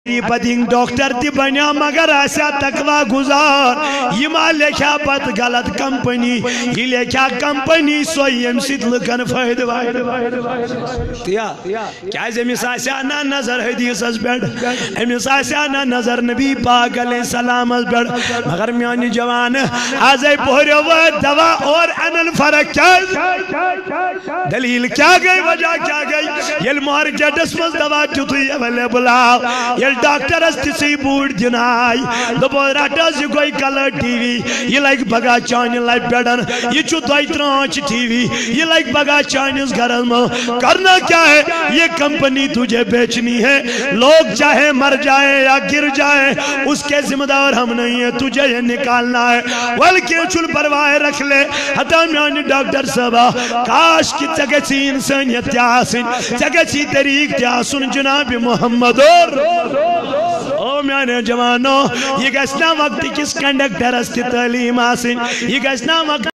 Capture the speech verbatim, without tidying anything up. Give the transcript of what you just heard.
پتنگ ڈاکٹر تی بنیا مگر آسیا تقوی گزار یہ ما لکھا پت غلط کمپنی یہ لکھا کمپنی سو یم سید لکن فائد تیا کیا امس آسیا نا نظر حدیث اس بیڑ امس آسیا نا نظر نبی پاک علیہ السلام اس بیڑ مگر میانی جوان آزائی پوریو وہ دوا اور انن فرق کیا دلیل کیا گئی وجہ کیا گئی یل مارکیٹ اس مز دوا چوتوی اویلیبل آو یل ڈاکٹر اس تسی بوڑ دنائی دبو راٹاز یہ کوئی کلر ٹی وی یہ لائک بگا چانی لائف بیڈن یہ چو دوئی ترانچ ٹی وی یہ لائک بگا چانی اس گھر میں کرنا کیا ہے یہ کمپنی تجھے بیچنی ہے لوگ چاہے مر جائے یا گر جائے اس کے ذمہ دار ہم نہیں ہے تجھے یہ نکالنا ہے ولکہ چل پرواہ رکھ لے حتی میانی ڈاکٹر صاحبہ کاش کی چگچی انسانیت تیاسن چگچی طریق تیاسن جناب محمد اور او میانے جوانو یہ گشنا وقت کس کنڈکٹر اس کی تعلیم آسن یہ گشنا وقت